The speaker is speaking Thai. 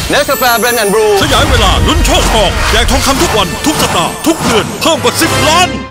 เนสกาแฟเบรนด์แอนด์บรูขยายเวลาลุ้นโชคทองแจกทองคำทุกวันทุกสัปดาห์ทุกเดือนเพิ่มกว่า10 ล้าน